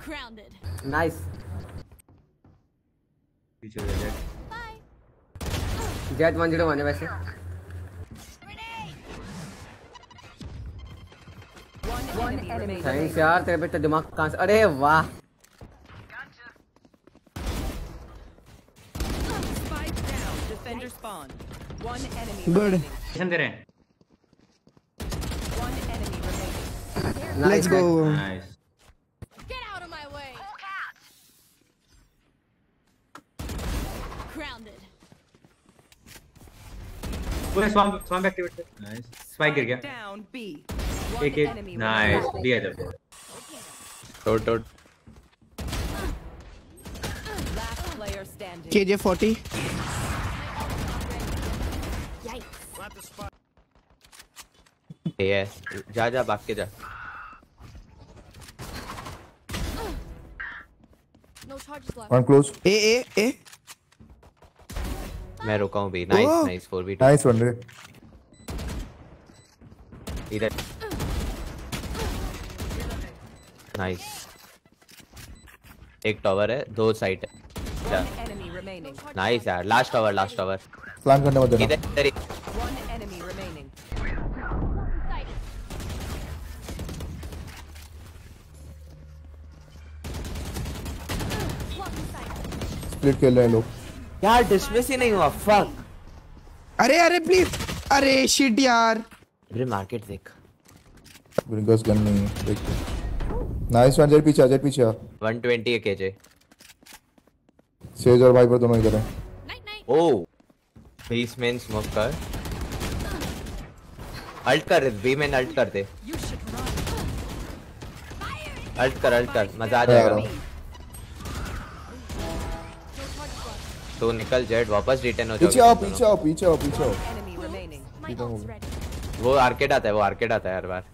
Nice jet 101 है वैसे। Thanks यार, तेरे पे तो दिमाग कहां से। अरे वाह गुड दे रहे हैं। Let's go. नाइस पूरा स्वाम एक्टिवेट कर। नाइस स्पाइक गिर गया। एक नाइस दिया इधर। टोट KJ 40 ये जा भाग के जा। One clause. ए मैं रुका हूँ भी। नाइस 4v2 नाइस वन रे। इधर नाइस। एक टावर है, 2 साइड है। नाइस यार, लास्ट टावर प्लान करने मत देना। इधर स्प्लिट खेल रहे हैं लोग यार। डिसमिस ही नहीं हुआ। फक। अरे प्लीज। अरे शिट यार। अरे मार्केट देख। ब्रिंगर्स गन नहीं है देखते। Nice one. जेट पीछे 120 है केजे। सेज और वाइपर दोनों इधर हैं। ओ बीस में स्मोक कर। अल्ट कर बी में अल्ट कर दे। अल्ट कर मजा आ जाएगा। तो निकल जेट वापस रिटर्न हो जाओ। पीछे आओ। वो आर्केड आता है हर बार।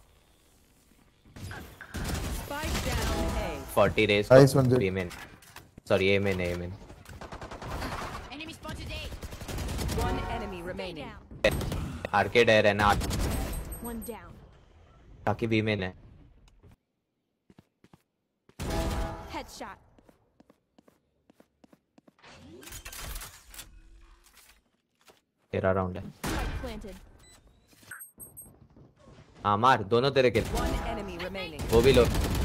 40 रेस बी में। सॉरी ए में आर्केड है रहना ताकि बी में है। तेरा राउंड है। हाँ मार दोनों तेरे किल। वो भी लो।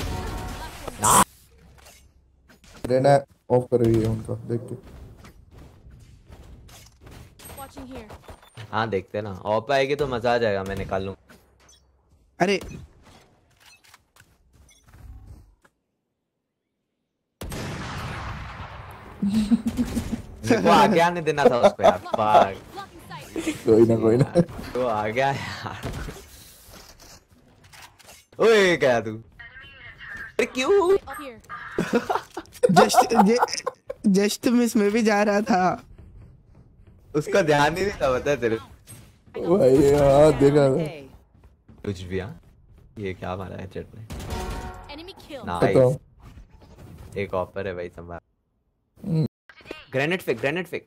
रेना ऑफ कर रही है उनका देख के। हाँ देखते ना, ऑफ आएगी तो मजा आ जाएगा। मैं निकाल लूँ। अरे मेरे को आगे आने देना था उसको यार। भाग। कोई ना तो आ गया यार। ओए क्या तू? अरे क्यों? जस्ट मिस में भी जा रहा था। उसका ध्यान ही नहीं था बता तेरे। भाई यार देखा कुछ भी। हाँ ये क्या मारा है चट ने। बताओ। नाइस। एक ऑफर है भाई संभाल। Grenade fake.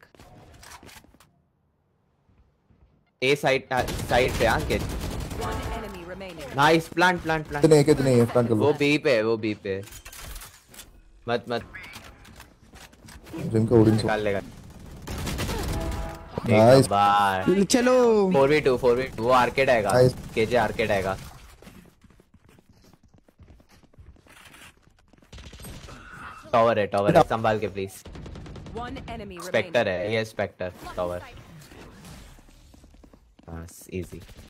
ए साइड पे आ के। Nice plant. कितने है प्लांट कर लो। वो बी पे मत जिनका ओडिन निकाल लेगा। Nice bye. चलो 4v2 वो आर्केड आएगा। केजे आर्केड आएगा। टावर है संभाल के प्लीज। स्पेक्टर है ये। Spectre tower. बस इजी।